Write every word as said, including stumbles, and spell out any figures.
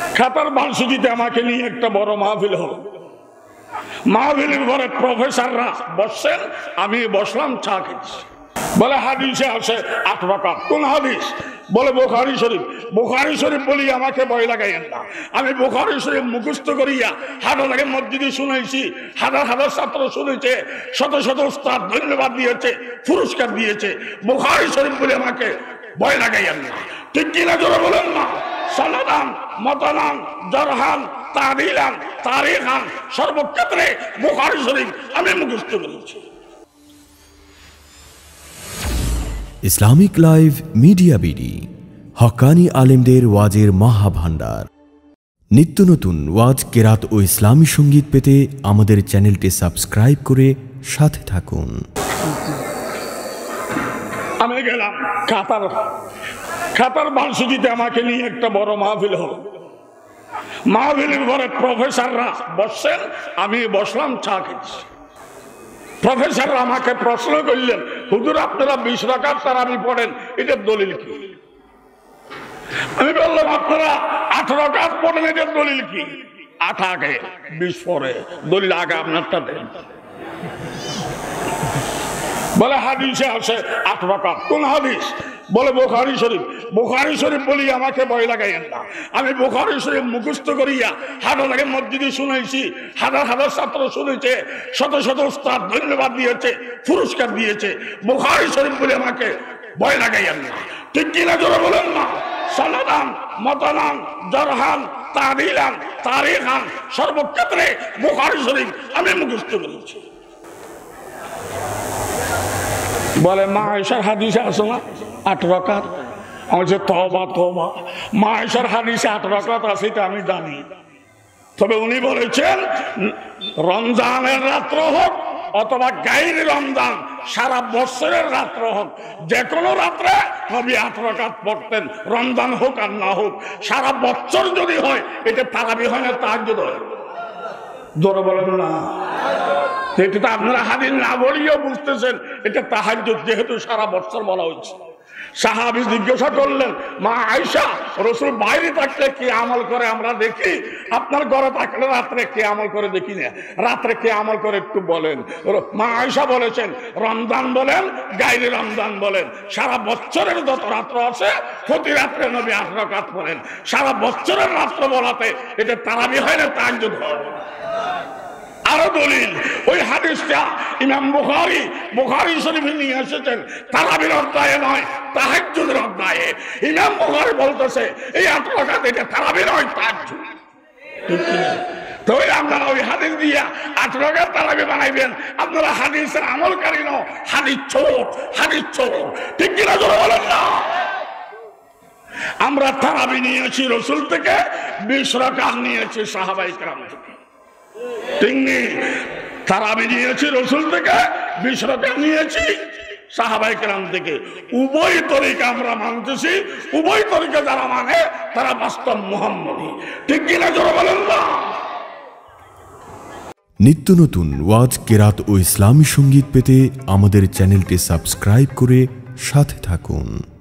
খাতার ভার্সিটিতে আমাকে নিয়ে একটা বড় মাহফিল হলো। মাহফিলের পরে প্রফেসররা বসছেন, আমি বসলাম, চা খেয়েছি। বলে হাদিসে আছে আট রাকাত। কোন হাদিস? বলে বুখারী শরীফ। বুখারী শরীফ বলি আমাকে ভয় লাগাইয়েন না। আমি বুখারী শরীফ মুখস্থ করিয়া হাজার আগে মসজিদে শুনেছি, হাজার হাজার ছাত্র শুনেছে, শত শত উস্তাদ ধন্যবাদ দিয়েছে, পুরস্কার দিয়েছে। বুখারী শরীফ বলে আমাকে ভয় লাগাইয়েন না। ঠিক কিনা জোরে বলেন না? সনদান, মতনান, জরহান, তাদিলান, তারিখান, সর্বক্ষেত্রে বুখারী শরীফ আমি মুখস্থ করেছি। ইসলামিক লাইভ মিডিয়া বিডি হক্কানি আলেমদের ওয়াজের মহাভান্ডার। নিত্য নতুন ওয়াজ, কেরাত ও ইসলামী সঙ্গীত পেতে আমাদের চ্যানেলটি সাবস্ক্রাইব করে সাথে থাকুন। আমি গেলাম কাতার কাতার ভার্সিটিতে আমাকে নিয়ে একটা বড় মাহফিল হলো। মাহফিলের পরে প্রফেসররা বসছেন, আমি বসলাম, চা খেয়েছি। প্রফেসর আমাকে প্রশ্ন করলেন, হুজুর আপনারা বিশ রাকাত তারাবি পড়েন, এটার দলিল কি? আমি বললাম আপনারা আট রাকাত পড়েন, এটার দলিল কি? আট আগে বিশ পরে, দলিল আগে আপনারটা দেন। বলে হাদিসে আছে আট রাকাত। কোন হাদিস? বলে বুখারী শরীফ। বুখারী শরীফ বলি আমাকে ভয় লাগাইয়েন না। আমি বুখারী শরীফ মুখস্থ করিয়া হাজার আগে মসজিদে শুনেছি, হাজার হাজার ছাত্র শুনেছে, শত শত উস্তাদ ধন্যবাদ দিয়েছে, পুরস্কার দিয়েছে। বুখারী শরীফ বলে আমাকে ভয় লাগাইয়েন না। ঠিক কিনা জোরে বলেন না? সনদান, মতনান, জরহান, তাদিলান, তারিখান, সর্বক্ষেত্রে বুখারী শরীফ আমি মুখস্থ করেছি। বলে মা আয়েশার হাদিসে আছে না আট রাকাত? আমি বলছি তওবা তওবা, মা আয়েশার হাদিসে আট রাকাত আছে এটা আমি জানি, তবে উনি বলেছেন রমজানের রাত্র হোক অথবা গায়রে রমজান, সারা বছরের রাত্র হোক, যে কোনো রাত্রে নবী আট রাকাত পড়তেন, রমজান হোক আর না হোক। সারা বছর যদি হয় এটা তারাবি হয় না, তাহাজ্জুদ হয়। জোরে বলেন না? এটা তো আপনারা হাদিস না বলিও বুঝতেছেন এটা তাহাজ্জুদ, যেহেতু সারা বছর বলা হয়েছে। সাহাবী জিজ্ঞাসা করলেন, মা আয়েশা, রাসূল বাইরে থাকলে কি আমল করে আমরা দেখি, আপনার ঘরে থাকলে রাত্রে কি আমল করে দেখি না, রাত্রে কি আমল করে একটু বলেন। মা আয়েশা বলেছেন রমজান বলেন, গায়রে রমজান বলেন, সারা বছরের যত রাত্র আছে প্রতি রাত্রে নবী আট রাকাত পড়েন। সারা বছরের রাত্র বলাতে এটা তারাবি হয় না, তাহাজ্জুদ হয়। আরো দলিল, ওই হাদিসটা ইমাম বুখারী বুখারী শরীফে নিয়ে এসেছেন, তারাবির অধ্যায়ে নয়, তাহাজ্জুদের অধ্যায়ে। ইমাম বুখারী বলতেছে এই আট রাকাত এটা তারাবি নয়, তাহাজ্জুদ। ঠিক কি না? তো আপনারা ওই হাদিস দিয়া আট রাকাত তারাবি বানাইবেন, আপনারা হাদিসের আমলকারী নও, হাদিস চোর, হাদিস চোর। ঠিক কিনা জোরে বলেন না? আমরা তারাবি নিয়েছি রাসূল থেকে, বিশ রাকাত নিয়েছি সাহাবায়ে কেরাম থেকে। তারাবি নিয়েছি রাসূল থেকে, বিশ রাকাত নিয়েছি সাহাবায়ে কেরাম থেকে। উভয় তরিকা আমরা মানতেছি, উভয় তরিকা যারা মানে তারা বাস্তব মুহাম্মদী। ঠিক কিনা জোরে বলেন না? নিত্য নতুন ওয়াজ, কেরাত ও ইসলামী সঙ্গীত পেতে আমাদের চ্যানেলটি সাবস্ক্রাইব করে সাথে থাকুন।